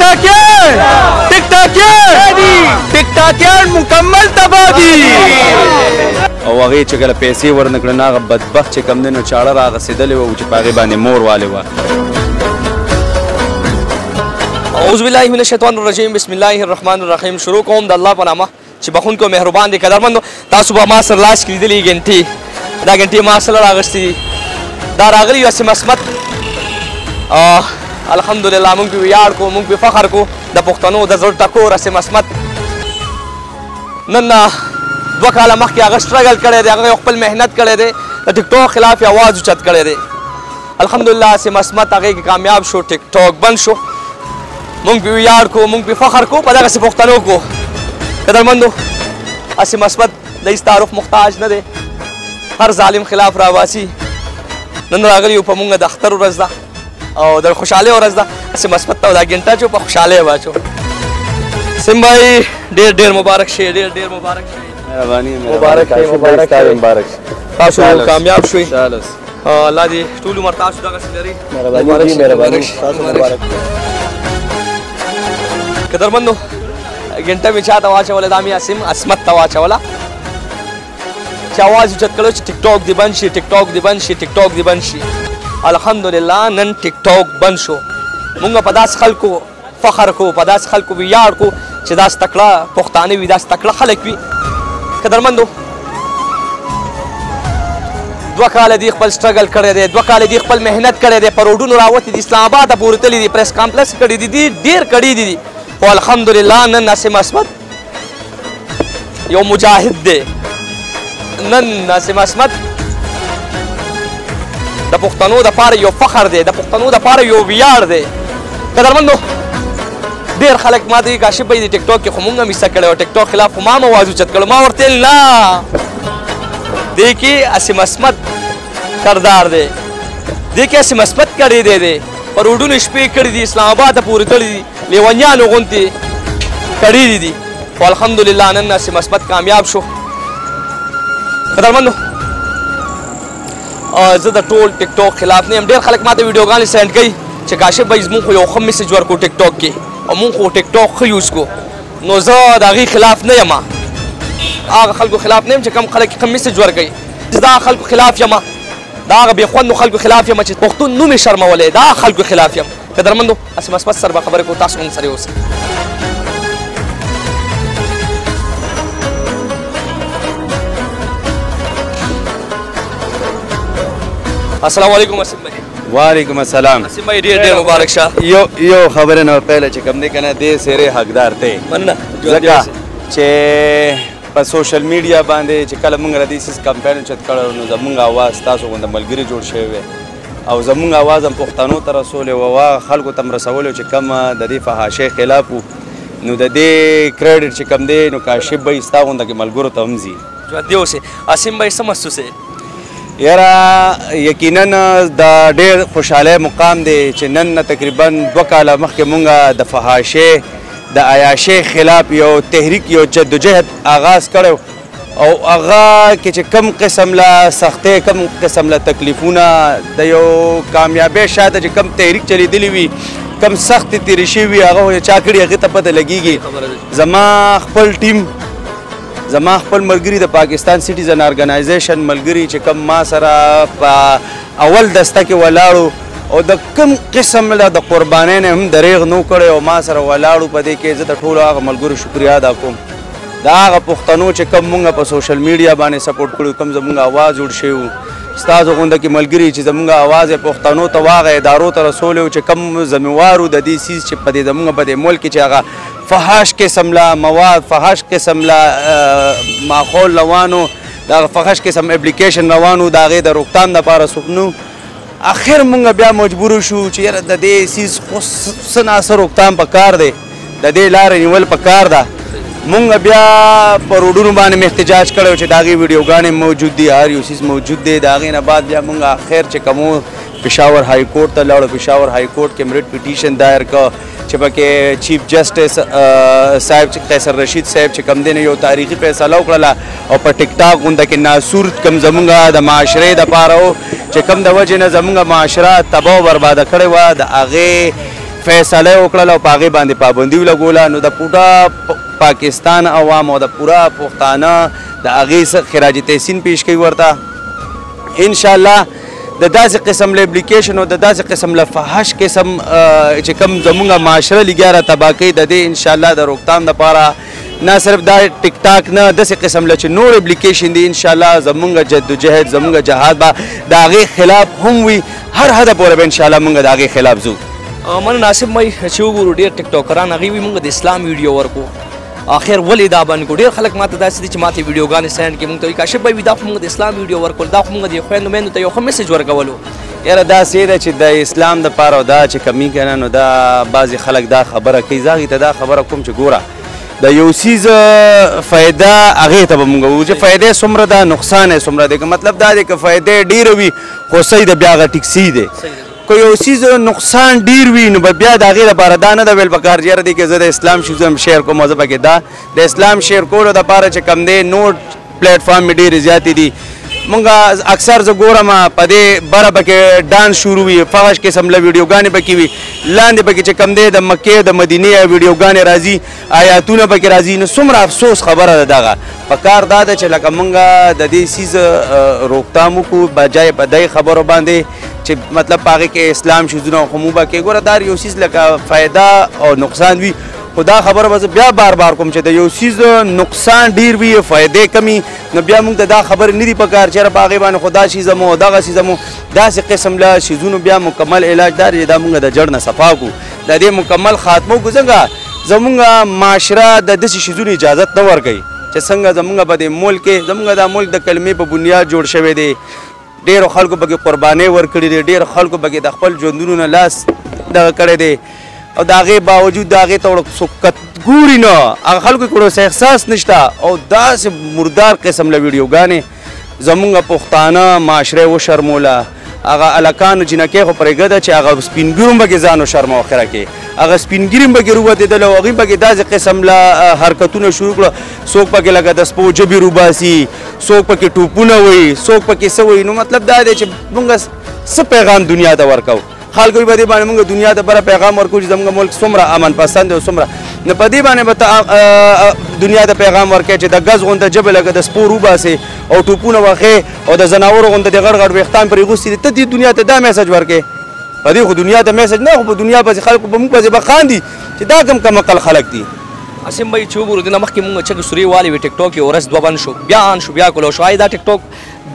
ټیکټاکیان مکمل تباه دي او هغې چې کله پیسې ورنه کړه نو هغه بدبخت چې کوم دی نو چاړه راغځېدلې وه چې په هغې باندې مور والې وه. اعوذ بالله من الشیطان الرجیم بسم الله الرحمن الرحیم. شروع کوم د الله په نامه چې بخونکی او مهربان دی. قدرمندو تاسو به ما سره لاس کې لیدلې ګنټې، دا ګنټې ما سره راغوښتې دي. دا راغلي یو اسم عصمت الحمدلله موږ پې ویاړ کو، موږ پې فخر کو د پښتنو د زړه ټکور اسم عصمت. نن 2 کاله مخکې هغه سټرګل کړی دی، هغه خپل محنت کړی دی، د ټیکټاک خلاف یې اواز اوچت کړی دی. الحمدلله اسم عصمت هغې کې کامیاب شو، ټیکټاک بند شو. موږ پې ویاړ کو، موږ پې فخر کو په دغسې پښتنو کو. قدرمندو اسم عصمت د هېڅ تعارف محتاج نه دی، هر ظالم خلاف راباسي. نن راغلي یو په موږ د اختر ورځ ده او د خوشحالۍ ورځ ده. اسم عصمت ته دا ګنټه چې په خوشحالۍ واچو. سیم بھائی ډېر ډېر مبارک شئ، ډېر ډېر مبارک شئ. مهرباني مبارک شئ، مبارک شئ. تاسو کامیاب شئ. الله دې ټول عمر تاسو دغسې لري. قدرمندو ګنټه مې چا ته واچوله، دا مې اسم عصمت ته واچوله چې اواز اوچت کړی چې ټیکټاک دې بند شي، ټیکټاک دې بند شي، ټیکټاک دې بند شي. الحمدلله نن ټیکټاک بند شو. مونږ په داسې خلکو فخر کو، په داسې خلکو ویاړ کو چې داسې تکړه پښتانه وي، داسې تکړه خلک وي. قدرمندو 2 کاله دې خپل سټرګل کړی دی، 2 کاله دې خپل محنت کړی دی، په روډونو راوتې دي، اسلام آباده پورې تللي دي، پریس کامپلکس کړي دي، ډېر کړي دي. خو الحمدلله نن اسم عصمت یو مجاهد دی. نن اسم عصمت د پښتنو دپاره یو فخر دی، د پښتنو دپاره یو ویاړ دی. قدرمندو ډېر خلک ما ته وایي کاشف بھائی د ټیکټاک کې خو مونږ هم حصه کړی و، ټیکټاک خلاف خو ما هم اواز اوچت کړی. ما ورته ویل نه، دې کې اسم عصمت کردار دی، دې کې اسم عصمت کړی دی. په روډونو شپې کړي دي، اسلام آباده پورې تړي دي، لیونیانو غوندې کړي دي. خو الحمدلله نن اسم عصمت کامیاب شو. قدرمندو زه د ټول ټیکټاک خلاف نه یم. ډېر خلک ما ته ویډیوګانې سینډ کوي چې کاشف بھائی زمونږ خو یو ښه میسج ورکړو ټیکټاک کې او مونږ خو ټیکټاک ښه یوز کو. نو زه د هغې خلاف نه یم، هغه خلکو خلاف نه یم چې کوم خلک ښه میسج ورکوي. زه د هغه خلکو خلاف یم، د هغه بې خوندو خلکو خلاف یم چې پښتون نوم یې شرمولی، د هغه خلکو خلاف یم. قدرمندو اسم عصمت سره به خبرې کوو، تاسو مونږ سره اوسئ. السلام علیکم اسم بھائی. وعلیکم السلام. اسم بھائی ډېر ډېر مبارک شه. یو خبره نه پهله چې کوم دی که نه دې سیرې حقدار دی، ځکه چې په سوشل میډیا باندې چې کله موږ را دې سیس کمپین اوچت کړی نو زموږ اواز تاسو غونده ملګري جوړ شوی وی او زموږ اواز هم پښتنو ته رسولی و، هغه خلکو ته هم رسولی چې کومه د دې فحاشۍ خلاف و. نو د دې کریډټ چې کوم دی نو کاشف بھائی ستا غونده کې ملګرو ته هم ځي. ژوندي اوسئ. اسم بھائی څه محسوس یې؟ یاره یقینا د ډېر خوشحالۍ مقام دی چې نن تقریبا 2 کاله مخکې مونږ د فحاشۍ د عیاشۍ خلاف یو تحریک، یو جدوجهد آغاز کړی او هغه کې چې کم قسم له سختۍ، کم قسم له تکلیفونه د یو کامیابۍ شاته چې کم تحریک چلیدلی وي، کم سختې تېرې شوي وي، هغه خو چا کړي هغې ته پته لګېږي. زما خپل ټیم، زما خپل ملګري د پاکستان سټیزن ارګنایزیشن ملګري چې کوم ما سره په اول دسته کې ولاړو او د کوم قسم له د قربانۍ نه هم دریغ نو کړی او ما سره ولاړو، په دې کې زه د ټولو هغه ملګرو شکریا ادا کوم. د هغه پښتنو چې کوم مونږ په سوشل میډیا باندې سپورټ کړو، کوم زمونږ اواز جوړ شوی و، ستاسو غونده کې ملګري چې زمونږ اواز یې پښتنو ته هغه ادارو ته رسولی و چې کوم ذمهوار و د دې څیز چې په دې زمونږ په دې ملک کې چې هغه فحاش قسم له مواد، فحاش قسم له ماحول روانو، د فحاش قسم اپلیکیشن روانو، د هغې د روکتام دپاره څوک نو. اخر مونږ بیا مجبور شو چې یاره د دې څیز خو څه ناڅه روکتام پکار دی، د دې لارې نیول پکار ده. مونږ بیا په روډونو باندې مې احتجاج کړی و چې د هغې ویډیوګانې موجود دي، هر یو څیز موجود دی. د هغې نه بعد بیا مونږ اخر چې کومو پېښور های کورټ ته لاړو، پېښور های کورټ کې مې ریټ پټیشن دایر کړ چې پکې چیف جسټس صاحب قیصر رشید صاحب چې کوم دی نه یو تاریخي فیصله وکړله او په ټیک ټاک غونډه کې ناسور کوم زمونږ د معاشرې دپاره و چې کوم د وجې نه زمونږ معاشره تباه و برباده کړې وه، د هغې فیصله وکړله او په هغې باندې پابندي ولګوله، نو د پوره پاکستان عوام او د پوره پښتانه د هغې خراج تحسین پیش کوي ورته. انشاءالله د داسې قسم له اپلیکیشن او د داسې قسم له فحش قسم چې کوم زمونږ معاشره لګیا را تباه کوي، د دې انشاءالله د روکتام دپاره نه صرف دا ټیک ټاک نه داسې قسم له چې نور اپلیکیشن دي انشاءالله زمونږ جدوجهد زمونږ جهاد به د هغې خلاف هم وي، هر حده پورې به انشاءالله مونږ د هغې خلاف ځو. من ناصب مای چې وګورو ډېر ټیک ټاکران هغوی وي مونږ د اسلام ویډیو ورکو، آخر ولې دا باندې کړو؟ ډېر خلک ماته داسې دي چې ماته ویډیوګانې سینډ کړي، مونږ ته وایي کاشف بھائی دا خو مونږ د اسلام ویډیو ورکول، دا خو مونږ د خویندو میندو ته یو ښه میسج ورکولو. یاره داسې ده چې د اسلام دپاره او دا چې کمی که نه نو دا بعضې خلک دا خبره کوي، زه هغې ته دا خبره کوم چې ګوره د یو څیز فایده هغې ته به مونږ ووایو چې فایده څومره ده نقصان یې څومره دی، که مطلب دا دی که فایده ډېره وي خو صحیح ده بیا هغه ټیک صحیح دی، که یو څیز نقصان ډیر وي نو بیا د هغې لپاره دا نه ده ویل پکار چې یاره دی که زه د اسلام شیزم شیر کوم او زه پکې دا د اسلام شیر کولو دپاره چې کوم دی نور پلیټ فارم مې ډېرې زیاتې دي. مونږ اکثر زه ګورم په دې بره پکې ډانس شروع وي، فحش قسم له ویډیوګانې پکې وي، لاندې پکې چې کوم دی د مکې د مدینې ویډیوګانې راځي، آیاتونه پکې راځي، نو څومره افسوس خبره ده دغه. پکار دا ده چې لکه مونږ د دې څیز روکتام وکړو بجای په دې خبرو باندې چې مطلب په هغې کې اسلام شیزونه خو موږ به کې ګوره دا یو څیز لکه فایده او نقصان وي، خو دا خبره به زه بیا بار بار کوم چې د یو څیز نقصان ډېر وي فایدې کمي، نو بیا موږ ته دا خبرې نه دي پکار چې یاره په هغې باندې خو دا شیزم او دغه شیزم داسې قسم له شیزونو بیا مکمل علاج دا دی چې دا موږ د جړ نه صفا کړو، د دې مکمل خاتمه وکړو. څنګه زمونږ معاشره د داسې شیزونو اجازت نه ورکوي چې څنګه زمونږ په دې ملک کې زمونږ دا ملک د کلمې په بنیاد جوړ شوی دی، ډېرو خلکو پکې قربانۍ ورکړي دي، ډېرو خلکو پکې د خپل ژوندونو نه لاس دغه کړی دی، او د هغې باوجود د هغې ته څوک ګوري نه، هغه خلکو کې ورسې احساس نشته، او داسې مردار قسم له ویډیوګانې زمونږ پښتانه معاشره وشرموله. هغه هلکانو جینکۍ خو پرېږده چې هغه سپین ګیرو هم پکې ځان وشرمه اخره کې، هغه سپین ګیري هم پکې روبتېدل او هغوی پکې داسې قسم له حرکتونه شروع کړه، څوک پکې لکه د سپو ژبې روباسي، څوک پکې ټوپونه وایي، څوک پکې څه وایي. نو مطلب دا دی چې مونږ څه پیغام دنیا ته ورکوو؟ خلکو په دې باندې مونږ دنیا ته بره پیغام ورکوو چې زموږ ملک څومره امن پسند دی او څومره، نو په دې باندې به دنیا ته پیغام ورکوې چې د ګز غونته ژبه لکه د سپو روباسې او ټوپونه وښې او د ځناورو غونته د غټ غټ ویښتان پرې اغوستي دي، ته دې دنیا ته دا میسج ورکوې؟ په دې خو دنیا ته میسج نه، خو په دنیا پسې خلکو په مونږ پسې به خاندي چې دا کم عقل خلک دي. اسیم بھائی چې وګورو دنه مخکې مونږ چغې سورې والې وې ټیک ټاک یې ورځ دوه بند شو، بیا آن شو، بیا کولو شو، آیا دا ټیک ټاک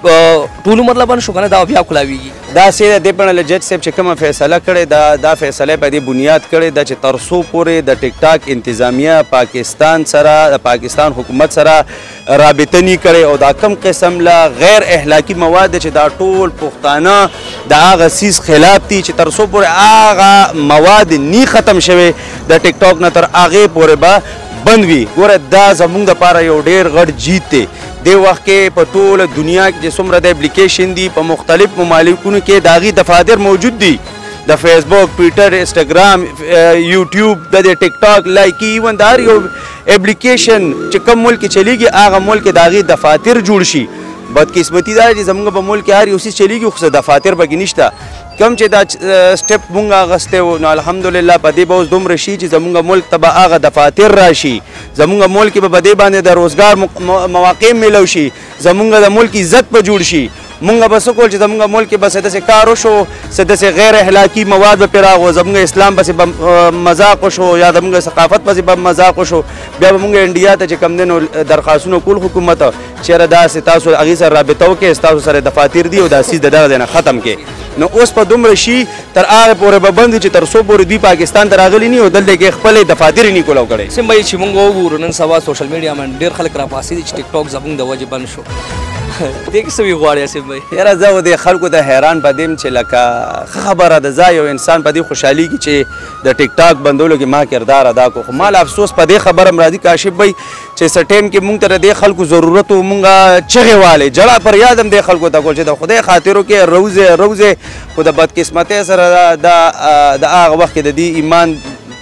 ټول عمر لا بند شو که نه دا بیا کولاویږي؟ دا سې د دې په اړه جج صاحب چې کومه فیصله کړې دا فیصله په دې بنیاد کړې ده چې تر څو پورې د ټیک ټاک انتظامیه پاکستان سره د پاکستان حکومت سره رابطه نه کړې او دا کم قسم له غیر اخلاقي مواد چې دا ټول پښتانه د هغه څیز خلاف دي چې تر څو پورې هغه مواد نه ختم شوي د ټیک ټاک نه تر هغې پورې به بند وي. ګوره دا زموږ دپاره یو ډېر غټ جیت دی. دې وخت کې په ټوله دنیا کې چې څومره د اپلیکیشن دي په مختلف ممالکونو کې د هغې دفاتر موجود دي، د فیسبوک، ټویټر، انسټاګرام، یوټیوب، د ټیک ټاک، لایکي، ایون د هر یو اپلیکیشن چې کوم ملک کې چلیږي هغه ملک کې د هغې دفاتر جوړ شي. بدقسمتي دا چې زموږ په ملک کې هر یو څیز چلیږي خو څه دفاتر پکې نشته. کم چې دا سټپ مونږ اخیستی و نو الحمدلله په دې به اوس دومره شي چې زموږ ملک ته به هغه دفاتر راشي، زموږ ملک کې به په دې باندې د روزګار مواقع میلو شي، زموږ د ملک عزت به جوړ شي. مونږ به څه کول چې زموږ ملک کې به څه داسې کار وشو، څه داسې غیر اخلاقي مواد به پرې راغلو، زموږ اسلام پسې به مذاق وشو یا زموږ ثقافت پسې به مذاق وشو، بیا به مونږ انډیا ته چې کوم دی نو درخواستونه کول حکومت چېرې داسې تاسو هغې سره رابطه وکړئ، ستاسو سره دفاتر دي او دا څیز د دغه ځای نه ختم کړئ. نو اوس په دومره شي تر هغې پورې به بند وي چې تر څو پورې دوی پاکستان ته راغلي نه وي او دلته کې خپلې دفاتر یې نه کولاو کړی. سیم بھائی چې مونږ وګورو نن سبا سوشل میډیا باندې ډېر خلک راپاسېدي چې ټیک ټاک زموږ د وجې بند شو. دې کې څه وی غواړې اسیم بھائی؟ یاره زه و دې خلکو ته حیران پدې یم چې لکه ښه خبره ده، زه یو انسان په دې خوشحالېږي چې د ټیک ټاک بندولو کې ما کردار ادا کړو، خو ما له افسوس په دې خبره م راځي کاشف بھائی چې څه ټایم کې مونږ ته د دې خلکو ضرورت و، مونږ چغې والې جړه پر یاد هم دې خلکو ته کول چې د خدای خاطرو کې روزې خو د بدقسمتۍ سره د هغه وخت کې د دې ایمان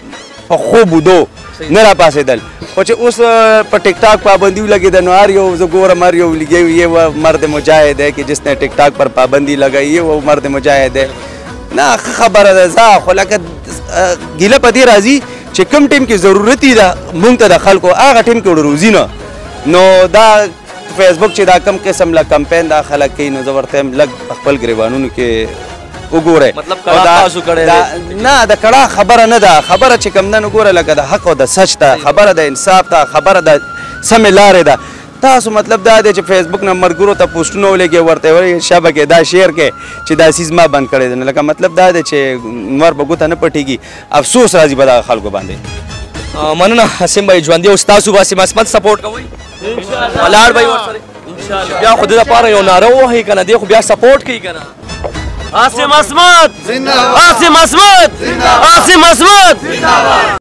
په خوب ودو نه راپاسېدل. خو چې اوس په ټیک ټاک پابندی ولګېده نو هر یو زه ګورم هر یو یہ وہ مرد مجاہد ہے کہ جس نے ٹک ٹاک پر پابندی لگائی ہے وہ مرد مجاہد ہے. نه خبره ده زه خو لکه ګیله په دې راځي چې کوم ټیم کې ضرورتي ده مونږ ته د خلکو هغه ټیم کې وروځي نه نو دا فیسبوک چې دا کم قسم لا کمپین دا خلک کوي نو زه ورته یم لږ خپل ګریوانونو کې وګورئ مطلب کړه تاسو کړی نه د کړه خبره نه ده خبره چې کوم ده نو ګوره لکه د حق او د سچ ده خبره د انصاف ده خبره د سمې لارې ده تاسو مطلب دا دی چې فیسبوک نه ملګرو ته پوسټونه ولګئ ورته وایي شبه کې دا شیر کې چې دا څیز ما بند کړی دی نو لکه مطلب دا دی چې نور به ګوته نه پټېږي افسوس راځي به دغه خلکو باندې مننه حسین بھائی ژوندي اوس تاسو به حسین عصمت سپورټ کوئ ولاړ به یې ورسره بیا خو د لپاره یو ناره ووهئ که نه دی خو بیا سپورټ کوي که نه عاصم عصمت عاصم عصمت عاصم عصمت